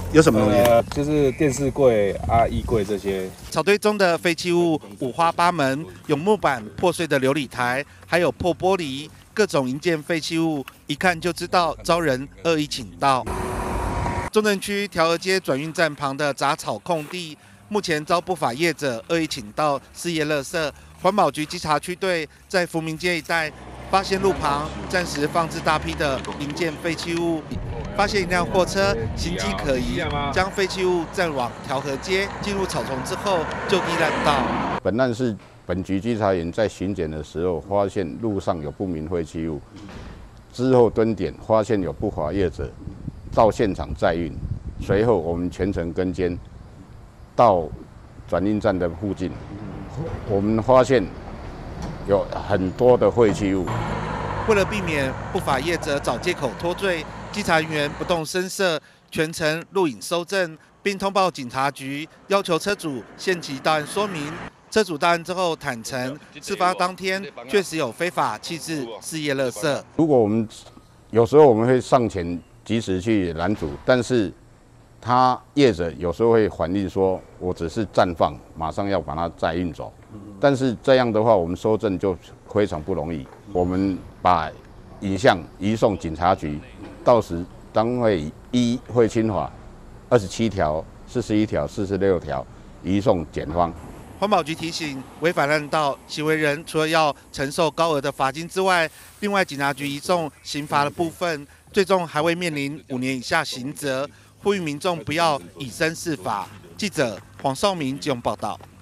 有什么东西？ 就是电视柜啊、衣柜这些。 草堆中的废弃物五花八门，有木板、破碎的流理台，还有破玻璃，各种营建废弃物，一看就知道遭人恶意倾倒。中正区调和街转运站旁的杂草空地，目前遭不法业者恶意倾倒事业垃圾。环保局稽查区队在福民街一带发现路旁暂时放置大批的零件废弃物，发现一辆货车形迹可疑，将废弃物载往调和街，进入草丛之后就地滥倒。 本案是本局稽查员在巡检的时候发现路上有不明废弃物，之后蹲点发现有不法业者到现场载运，随后我们全程跟监到转运站的附近，我们发现有很多的废弃物。 为了避免不法业者找借口脱罪，稽查员不动声色，全程录影搜证，并通报警察局，要求车主限期到案说明。车主到案之后坦承，事发当天确实有非法弃置事业垃圾。 如果有时候我们会上前及时去拦阻，但是业者有时候会反映说，我只是暂放，马上要把它再运走。但是这样的话，我们搜证就非常不容易。我们把影像移送警察局，到时当会依废弃法27条、41条、46条移送检方。 环保局提醒，违反滥道行为人除了要承受高额的罚金之外，另外警察局移送刑罚的部分，最终还会面临5年以下刑责。呼吁民众不要以身试法。记者黄少明基隆报道。